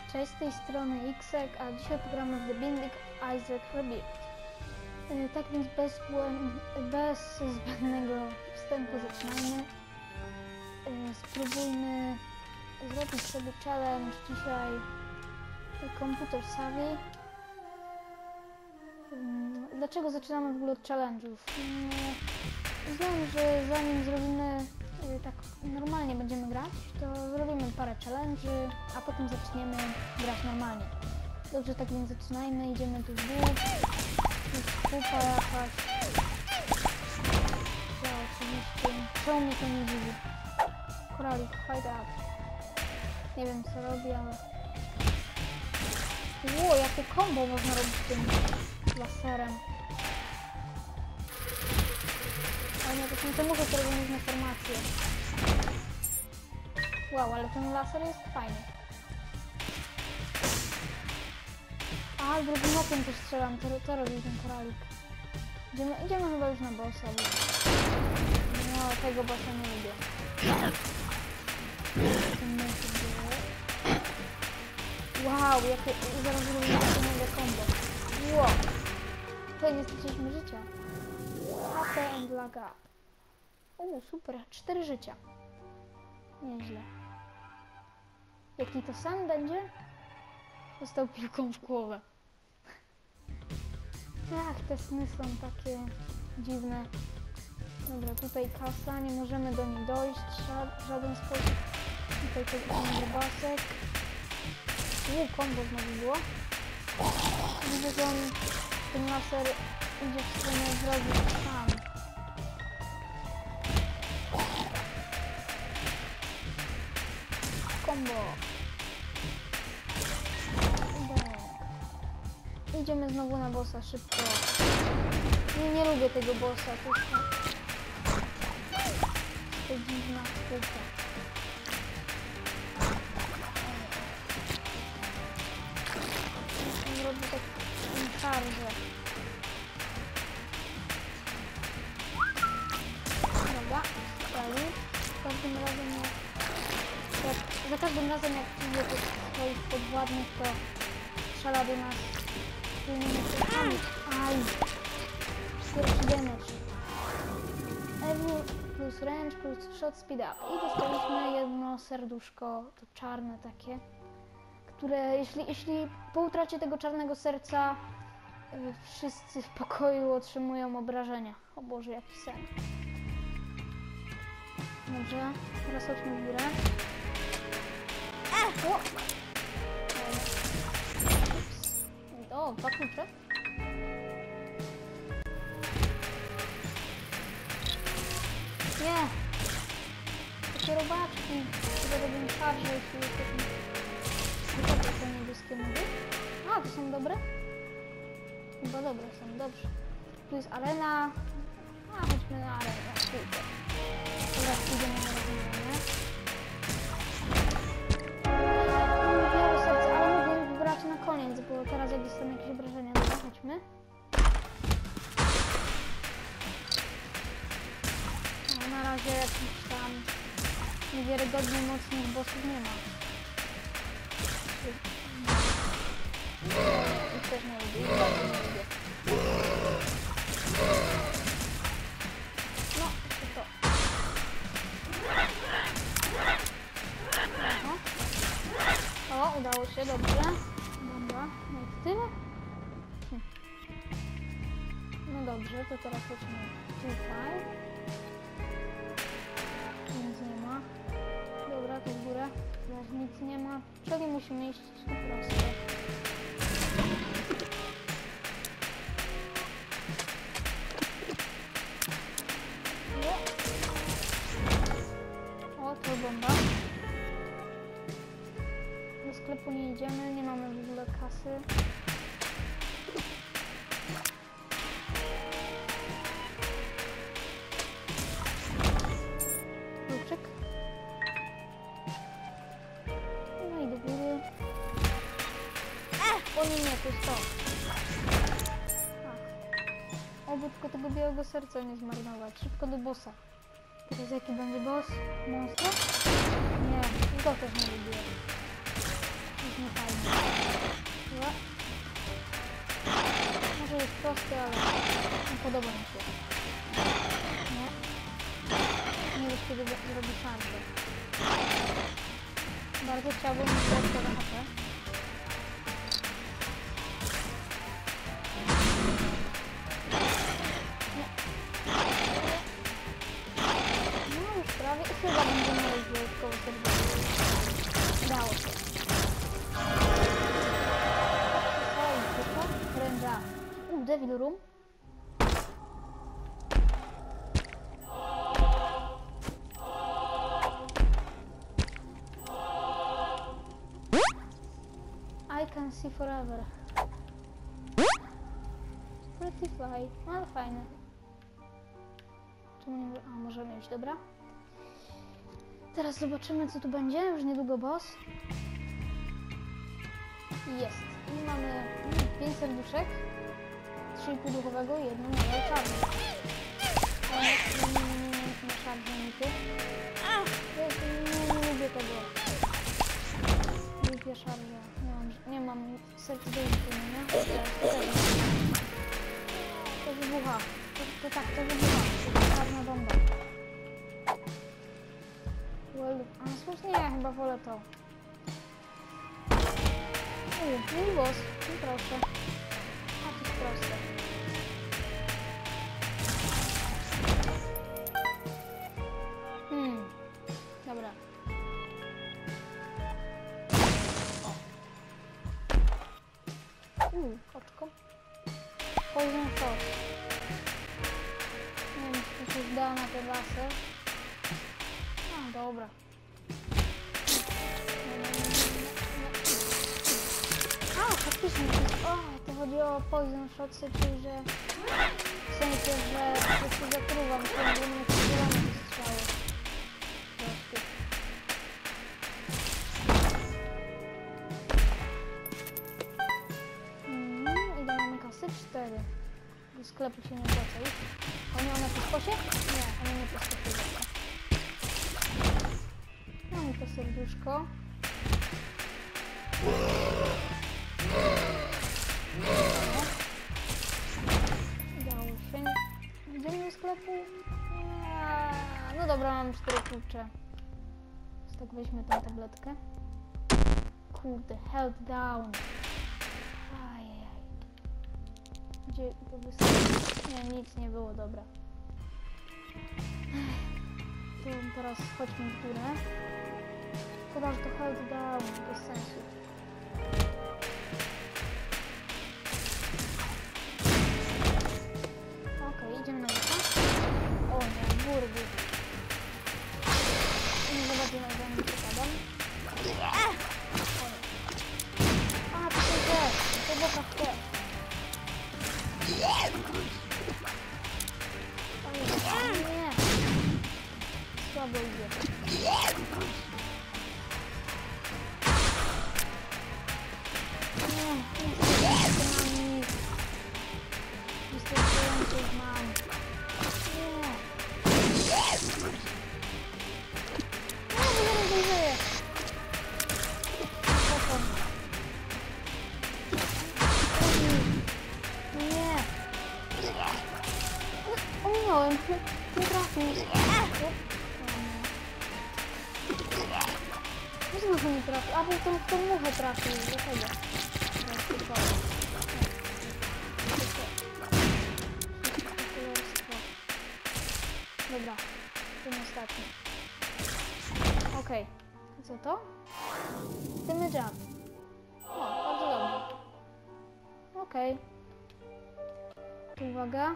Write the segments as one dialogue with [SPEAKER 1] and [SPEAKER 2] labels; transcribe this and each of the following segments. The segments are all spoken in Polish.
[SPEAKER 1] Cześć, z tej strony Xek, a dzisiaj pogramy w The Binding of Isaac Rebirth. Tak więc bez zbędnego wstępu zaczynajmy. Spróbujmy zrobić sobie challenge dzisiaj Computer Savvy. Dlaczego zaczynamy w ogóle od challenge'ów? Uznałem, że zanim zrobimy tak normalnie będziemy grać, to zrobimy parę challenge'y, a potem zaczniemy grać normalnie. Dobrze, tak więc zaczynajmy, idziemy tu w dół. Jest kupa jakaś. Ja oczywiście. Czemu mnie to nie dziwi? Koralik, fight up. Nie wiem co robi, ale... Ło, jakie combo można robić tym laserem. Ale nie, to są te muchy, które robią różne formacje. Wow, ale ten laser jest fajny. A, drugim okiem też strzelam, to robi ten koralik. Idziemy chyba już na bossa. No, tego bossa nie lubię. Wow, jakie... Zaraz zrobimy takie mega combo. Wow. Tutaj nie straciliśmy życia. HP and lag up. Super, 4 życia. Nieźle. Jaki to sam będzie? Dostał piłką w głowę. Ach, te sny są takie dziwne. Dobra, tutaj kasa, nie możemy do niej dojść w żaden sposób. Tutaj ten grubasek. Combo znowu było. Widzę, że ten laser idzie w stronę wrogu sam. Combo. Idziemy znowu na bossa szybko. Nie lubię tego bossa. To jest dziwna sztuka. Robię tak szarżę. Dobra, stali. Za każdym razem jak idzie do swoich podwładnych, to strzela do nas tylnymi kulkami. Aj! Pierwszy damage. Evil plus range plus shot speed up. I dostaliśmy jedno serduszko, to czarne takie, które jeśli po utracie tego czarnego serca wszyscy w pokoju otrzymują obrażenia. O Boże, jaki sen. Dobrze, teraz chodźmy w górę. O, 2 klucze. Nie! Takie robaczki, które robią szarże, jeśli jesteśmy... te niebieskie mówy. A, to są dobre? Chyba dobre są, dobrze. Tu jest arena. A, chodźmy na arenę. Teraz idziemy na rozwiązanie. Białe serce, ale mogę wybrać na koniec, bo teraz jak dostanę jakieś obrażenia. Dobra, chodźmy. No, na razie jakichś tam niewiarygodnie mocnych bossów nie ma. Ich też nie lubię, ich bardzo nie lubię. No, to. O, udało się, dobrze. Dobra, no i tyle. No dobrze, to teraz chodźmy tutaj. Nic nie ma. Dobra, to w górę. Teraz nic nie ma. Czyli musimy iść tu prosto. O, to bomba. Do sklepu nie idziemy, nie mamy w ogóle kasy. Kluczyk. No i do góry. O nie, to jest to. Oby tylko tego białego serca nie zmarnować. Szybko do bossa. Teraz jaki będzie boss? Monster? Nie, go też nie lubię. Jest niefajny. jest prosty, ale nie podoba mi się. Nie? Nie wiesz, kiedy zrobi szarżę. Bardzo chciałbym mieć lepsze na HP. Nie. No już prawie. I chyba będziemy mieli dodatkowo serdecznie. Udało się. Ręża. Devil Room. I can see forever. Pretty fly. Ale fajne. Tu nie... A, możemy iść, dobra. Teraz zobaczymy, co tu będzie. Już niedługo boss. Jest. I mamy 5 serduszek. 3,5 duchowego i jedno małe czarne. Ale nie szarżniki. Nie lubię tego. Lubię szarżę. Nie mam serca do uczynienia. To wybucha. To tak, to wybucha. To jest czarna bomba. Well, a słusznie, ja chyba wolę to. Mój boss. No proszę. A to jest proste. Dobra. Oczko. Poison Force. Nie wiem, czy to się da na te lasy. A, dobra. A, faktycznie. O, to chodzi o Poison Shotsy, czyli że w sensie, że się zatruwam, to będę mieć zielone strzały. Ile mamy kasy? 4. Do sklepu się nie opłaca iść. One po skosie? Nie, one nie po skosie. Mamy to serduszko. Udało się. Idziemy do sklepu? No dobra, mam 4 klucze. Więc tak weźmy tę tabletkę. Kurde, held down. Ajajaj. Gdzie to wystarczy? Nie, nic nie było, dobra. To teraz chodźmy w górę. Szkoda, że to held down, bez sensu. Okej, idziemy na górę. O nie, burby. Nie zobaczymy, jak nie przepadam. A, to się chce. To boka chce. O nie. Słabo idzie. Nie, wystarczająco ich mam. Nie. No, nie żyję. Nie. Ominąłem. Nie trafił. No znowu nie trafił. A, bo tą muchę trafił. Dlatego. Dobra, ten ostatni. Okej, co to? Dymy jab. O, bardzo dobrze. Okej. Uwaga.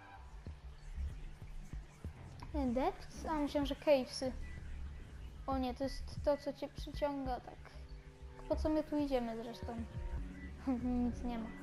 [SPEAKER 1] Depths? A myślałem, że cavesy. O nie, to jest to, co cię przyciąga, tak. Po co my tu idziemy zresztą? Nic nie ma.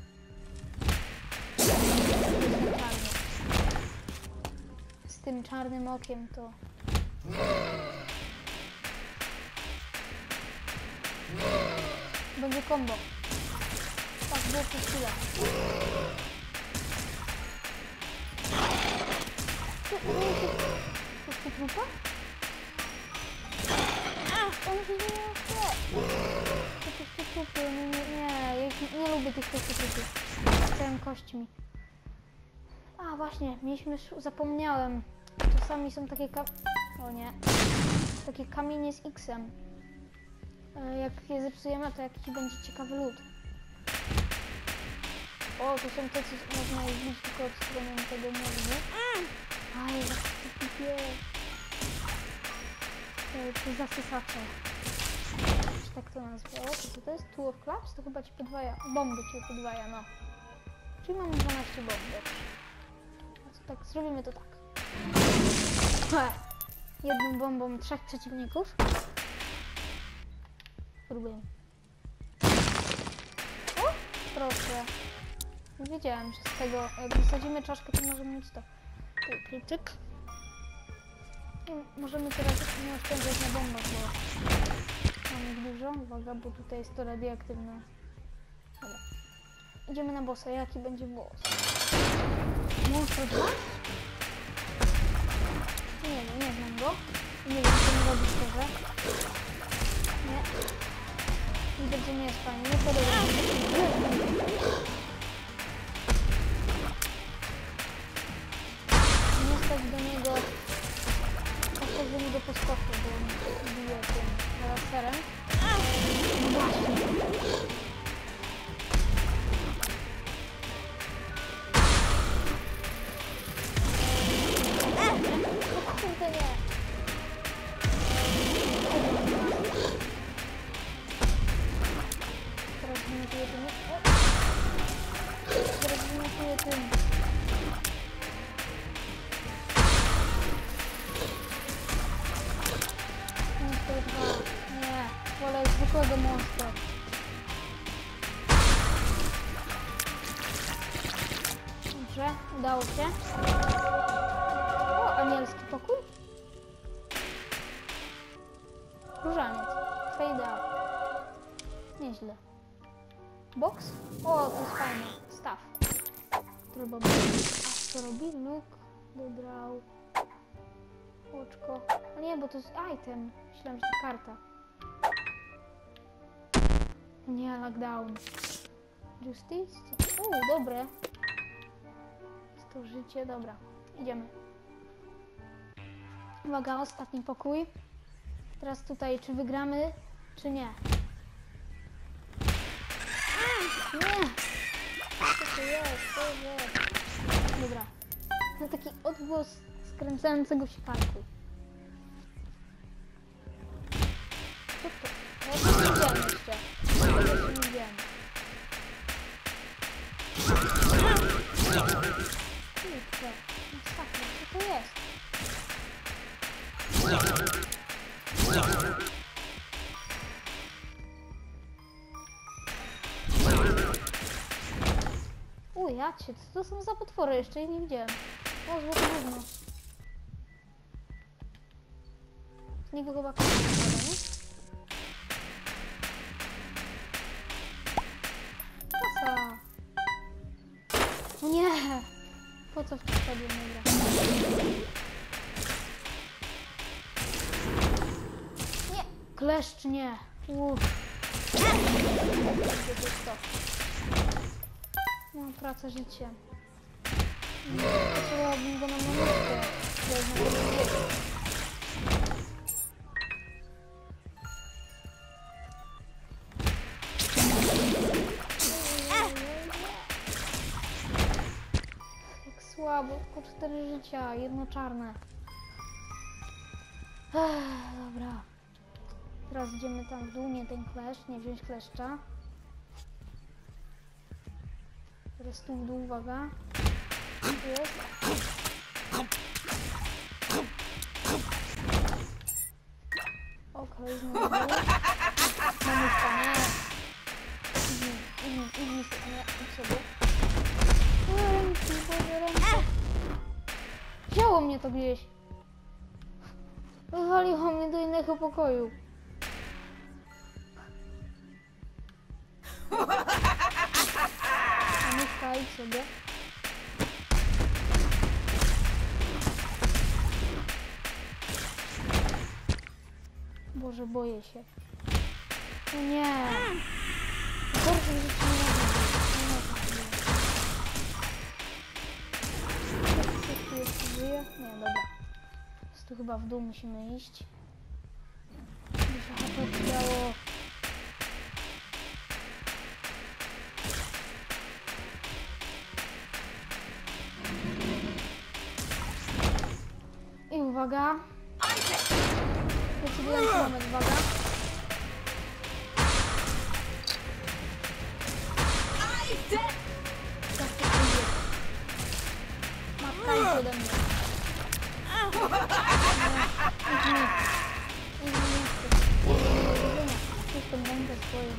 [SPEAKER 1] Z tym czarnym okiem to... Będzie combo. Tak, było przez chwilę. To jest trupa? On się nie chce. To trupy, nie lubię tych trupów. rzucają kośćmi. A właśnie, zapomniałem. Czasami są takie o nie. Takie kamienie z X-em. Jak je zepsujemy, to jakiś będzie ciekawy lód. O, tu są te, co można je zbić tylko od strony tego mózgu. Aj, jak to pipie. To zasysacze. Czy tak to nazwę? O, co to jest? Two of Clubs? To chyba ci podwaja. Bomby ci podwaja, no. Czyli mamy 12 bomb, dobrze. A co tak? Zrobimy to tak. Jedną bombą 3 przeciwników. Spróbujemy. O, proszę. Nie wiedziałem, że z tego, jak wysadzimy czaszkę, to możemy mieć to. Tutaj krytyk. I możemy teraz nie oszczędzać na bombach, bo mamy ich dużo. Uwaga, bo tutaj jest to radioaktywne. Dobra. Idziemy na bossa. Jaki będzie boss? Monster 2? Nie wiem, nie znam go. Nie wiem, co mi robi szczerze. Nie. Widać, że nie jest fajnie. Nie podoba mi się. Nie stać do niego. Nie stać do niego poskoku, bo on bije tym laserem. No właśnie. Kurde nie. Teraz wymiotuję tym. Teraz wymiotuję tym. Monster 2. Nie. Wolę zwykłego monstra. Dobrze, udało się. O, anielski pokój. Różaniec. Fade out. Nieźle. Box? O, to jest fajne. Staw. Turbo box. A co robi? Look. Dodrał. Oczko. A nie, bo to jest item. Myślałam, że to karta. Nie, lockdown. Justice? Dobre. To życie, dobra. Idziemy. Uwaga, ostatni pokój. Teraz tutaj, czy wygramy, czy nie? Nie! Co to jest? Co jest? Dobra. No taki odgłos skręcającego się karku. Co to? Ja to nie widziałem jeszcze. Ja to nie widziałem. Kurczę, masakra, co to jest? Jacie, co to są za potwory? Jeszcze ich nie widziałem. O, złote gówno. Z niego chyba kasa, nie? Kasa! Nie! Po co w to wpadłem, dobra? Nie! Kleszcz nie! No, praca, życie. Potrzebowałabym go na monetkę. Jak słabo, tylko 4 życia, jedno czarne. Dobra. Teraz idziemy tam w dół, nie ten kleszcz, nie wziąć kleszcza. Teraz tu w dół, uwaga. Tu jest. Okej, znowu. Mamuszka, nie. Idź, nie, idź sobie. Ręki, Boże, ręce. Wzięło mnie to gdzieś. Wywaliło mnie do innego pokoju. Mamuszka, idź sobie. Boże, boję się. No nie. Gorsze rzeczy nie można. chyba w dół musimy iść. Dużo HP oddało. I uwaga. Decydujący moment, uwaga. Matka idź ode mnie. Idź tą rękę swoją.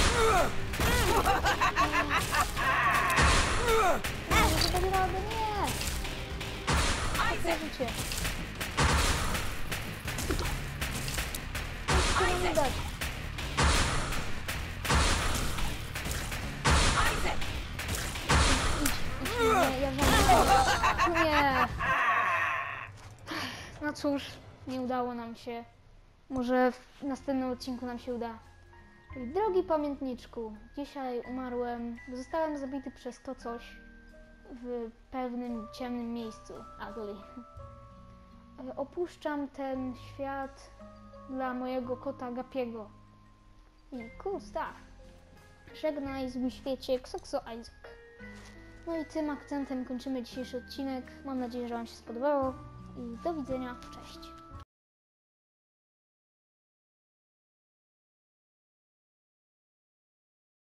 [SPEAKER 1] Nie sobie radę, nie! Takie życie. Nic nie dać. Nie, ja żałuję. Nie. No cóż, nie udało nam się. Może w następnym odcinku nam się uda. Drogi pamiętniczku, dzisiaj umarłem, zostałem zabity przez to coś w pewnym ciemnym miejscu. Ugly. Opuszczam ten świat dla mojego kota Gapiego. I cool stuff. Żegnaj zły świecie, Xoxo Isaac. No i tym akcentem kończymy dzisiejszy odcinek. Mam nadzieję, że Wam się spodobało i do widzenia. Cześć.